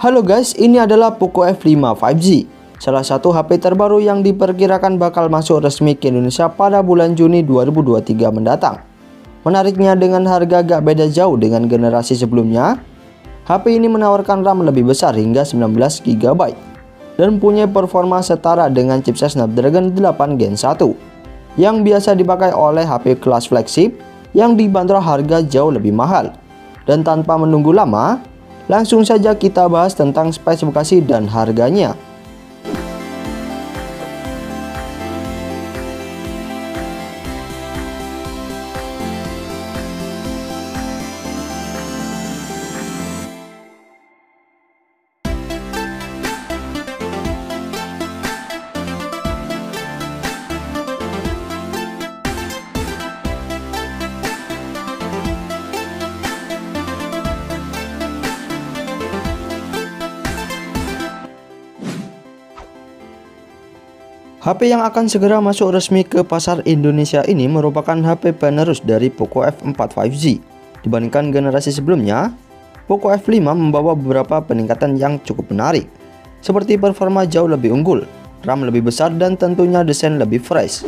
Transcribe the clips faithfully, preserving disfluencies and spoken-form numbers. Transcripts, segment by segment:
Halo guys, ini adalah Poco F lima lima G, salah satu H P terbaru yang diperkirakan bakal masuk resmi ke Indonesia pada bulan Juni dua ribu dua puluh tiga mendatang. Menariknya, dengan harga gak beda jauh dengan generasi sebelumnya, H P ini menawarkan RAM lebih besar hingga sembilan belas giga byte dan punya performa setara dengan chipset Snapdragon delapan Gen satu yang biasa dipakai oleh H P kelas flagship yang dibanderol harga jauh lebih mahal. Dan tanpa menunggu lama, langsung saja kita bahas tentang spesifikasi dan harganya. H P yang akan segera masuk resmi ke pasar Indonesia ini merupakan H P penerus dari Poco F empat lima G. Dibandingkan generasi sebelumnya, Poco F lima membawa beberapa peningkatan yang cukup menarik, seperti performa jauh lebih unggul, RAM lebih besar, dan tentunya desain lebih fresh.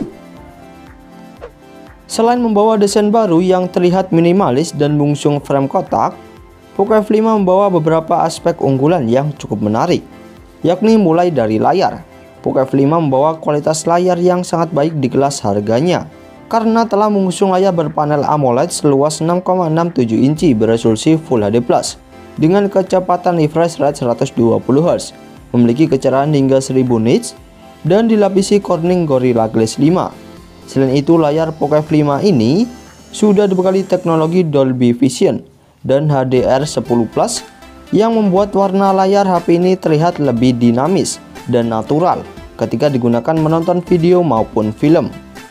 Selain membawa desain baru yang terlihat minimalis dan bungsung frame kotak, Poco F lima membawa beberapa aspek unggulan yang cukup menarik, yakni mulai dari layar. Poco F lima membawa kualitas layar yang sangat baik di kelas harganya, karena telah mengusung layar berpanel AMOLED seluas enam koma enam tujuh inci beresolusi Full H D plus dengan kecepatan refresh rate seratus dua puluh hertz, memiliki kecerahan hingga seribu nits, dan dilapisi Corning Gorilla Glass lima. Selain itu, layar Poco F lima ini sudah dibekali teknologi Dolby Vision dan H D R sepuluh plus yang membuat warna layar H P ini terlihat lebih dinamis dan natural ketika digunakan menonton video maupun film.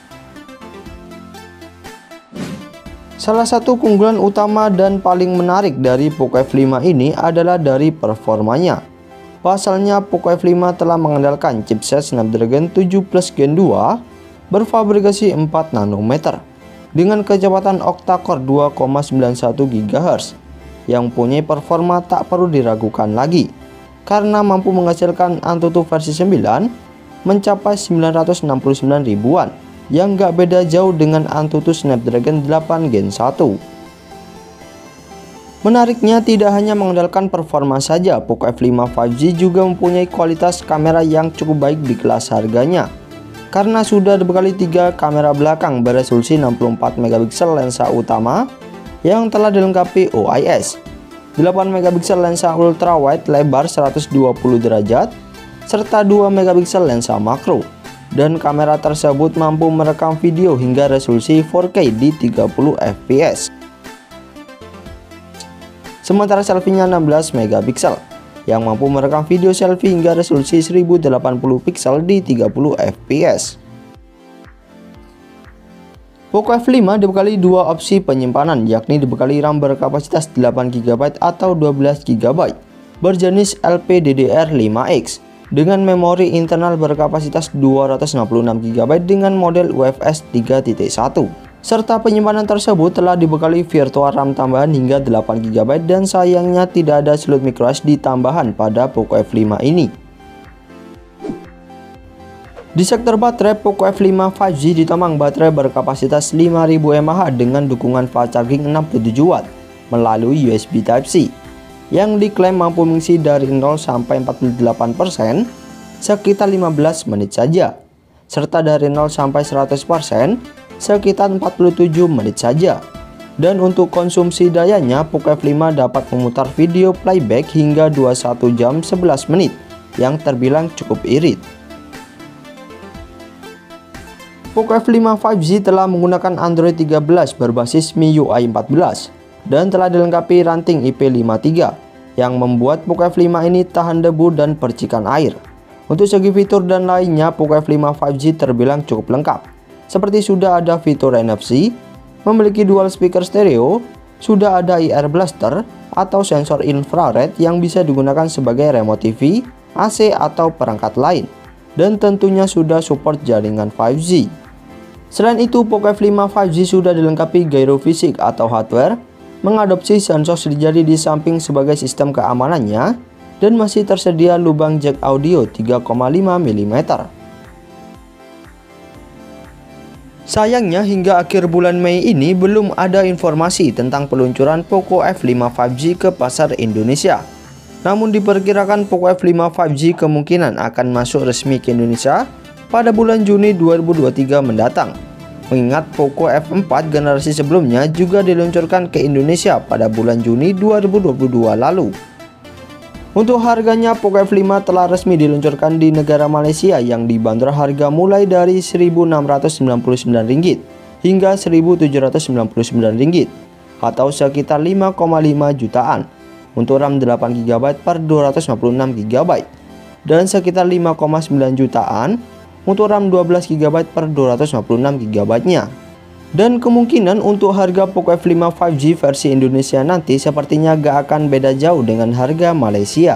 Salah satu keunggulan utama dan paling menarik dari Poco F lima ini adalah dari performanya. Pasalnya, Poco F lima telah mengandalkan chipset Snapdragon tujuh plus Gen dua berfabrikasi empat nanometer dengan kecepatan octa-core dua koma sembilan satu gigahertz yang punya performa tak perlu diragukan lagi, karena mampu menghasilkan Antutu versi sembilan mencapai sembilan ratus enam puluh sembilan ribuan, yang gak beda jauh dengan Antutu Snapdragon delapan Gen satu. Menariknya, tidak hanya mengandalkan performa saja, Poco F lima lima G juga mempunyai kualitas kamera yang cukup baik di kelas harganya, karena sudah dibekali tiga kamera belakang beresolusi enam puluh empat megapiksel lensa utama yang telah dilengkapi O I S, delapan megapiksel lensa ultra wide lebar seratus dua puluh derajat, serta dua megapiksel lensa makro, dan kamera tersebut mampu merekam video hingga resolusi empat K di tiga puluh F P S. Sementara selfie-nya enam belas megapiksel yang mampu merekam video selfie hingga resolusi seribu delapan puluh piksel di tiga puluh F P S. Poco F lima dibekali dua opsi penyimpanan, yakni dibekali RAM berkapasitas delapan giga byte atau dua belas giga byte berjenis L P D D R lima X dengan memori internal berkapasitas dua ratus enam puluh enam giga byte dengan model U F S tiga titik satu, serta penyimpanan tersebut telah dibekali virtual RAM tambahan hingga delapan giga byte, dan sayangnya tidak ada slot microSD tambahan pada Poco F lima ini. Di sektor baterai, Poco F lima lima G ditomang baterai berkapasitas lima ribu mAh dengan dukungan fast charging enam puluh tujuh watt melalui U S B Type C yang diklaim mampu mengisi dari nol sampai empat puluh delapan persen sekitar lima belas menit saja, serta dari nol sampai seratus persen sekitar empat puluh tujuh menit saja. Dan untuk konsumsi dayanya, Poco F lima dapat memutar video playback hingga dua puluh satu jam sebelas menit yang terbilang cukup irit. Poco F lima lima G telah menggunakan Android tiga belas berbasis M I U I empat belas dan telah dilengkapi ranting I P lima tiga yang membuat Poco F lima ini tahan debu dan percikan air. Untuk segi fitur dan lainnya, Poco F lima lima G terbilang cukup lengkap, seperti sudah ada fitur N F C, memiliki dual speaker stereo, sudah ada I R blaster atau sensor infrared yang bisa digunakan sebagai remote T V, A C atau perangkat lain, dan tentunya sudah support jaringan lima G. Selain itu, Poco F lima lima G sudah dilengkapi gyrofisik atau hardware mengadopsi sensor sidik jari di samping sebagai sistem keamanannya, dan masih tersedia lubang jack audio tiga koma lima milimeter. Sayangnya hingga akhir bulan Mei ini belum ada informasi tentang peluncuran Poco F lima lima G ke pasar Indonesia. Namun diperkirakan Poco F lima lima G kemungkinan akan masuk resmi ke Indonesia pada bulan Juni dua ribu dua puluh tiga mendatang. Mengingat Poco F empat generasi sebelumnya juga diluncurkan ke Indonesia pada bulan Juni dua ribu dua puluh dua lalu. Untuk harganya, Poco F lima telah resmi diluncurkan di negara Malaysia yang dibanderol harga mulai dari seribu enam ratus sembilan puluh sembilan ringgit hingga seribu tujuh ratus sembilan puluh sembilan ringgit atau sekitar lima koma lima jutaan untuk RAM delapan giga byte per dua ratus lima puluh enam giga byte dan sekitar lima koma sembilan jutaan untuk RAM dua belas giga byte per dua ratus lima puluh enam giga byte-nya. Dan kemungkinan untuk harga Poco F lima lima G versi Indonesia nanti sepertinya gak akan beda jauh dengan harga Malaysia.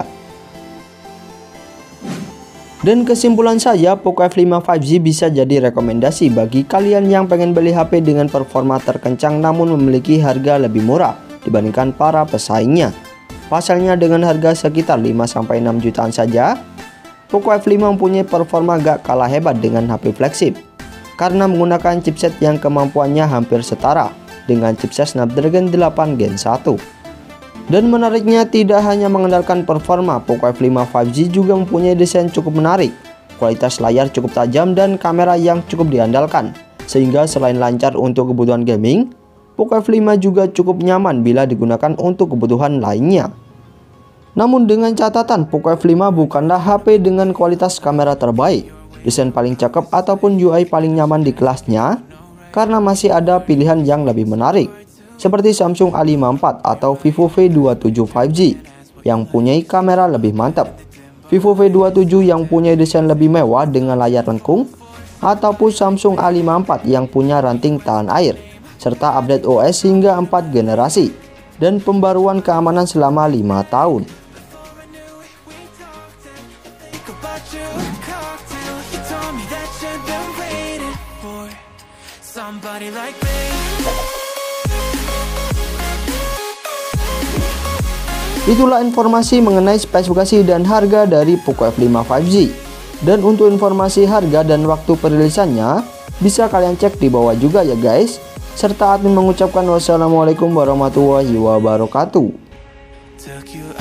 Dan kesimpulan saya, Poco F lima lima G bisa jadi rekomendasi bagi kalian yang pengen beli H P dengan performa terkencang namun memiliki harga lebih murah dibandingkan para pesaingnya. Pasalnya dengan harga sekitar lima sampai enam jutaan saja, Poco F lima mempunyai performa gak kalah hebat dengan H P flagship karena menggunakan chipset yang kemampuannya hampir setara dengan chipset Snapdragon delapan Gen satu. Dan menariknya, tidak hanya mengandalkan performa, Poco F lima lima G juga mempunyai desain cukup menarik, kualitas layar cukup tajam dan kamera yang cukup diandalkan, sehingga selain lancar untuk kebutuhan gaming, Poco F lima juga cukup nyaman bila digunakan untuk kebutuhan lainnya. Namun dengan catatan, Poco F lima bukanlah H P dengan kualitas kamera terbaik, desain paling cakep ataupun U I paling nyaman di kelasnya, karena masih ada pilihan yang lebih menarik seperti Samsung A lima puluh empat atau Vivo V dua tujuh lima G yang punyai kamera lebih mantap, Vivo V dua tujuh yang punya desain lebih mewah dengan layar lengkung, ataupun Samsung A lima puluh empat yang punya ranting tahan air serta update O S hingga empat generasi dan pembaruan keamanan selama lima tahun. Itulah informasi mengenai spesifikasi dan harga dari Poco F lima lima G. Dan untuk informasi harga dan waktu perilisannya bisa kalian cek di bawah juga ya guys. Serta admin mengucapkan wassalamualaikum warahmatullahi wabarakatuh.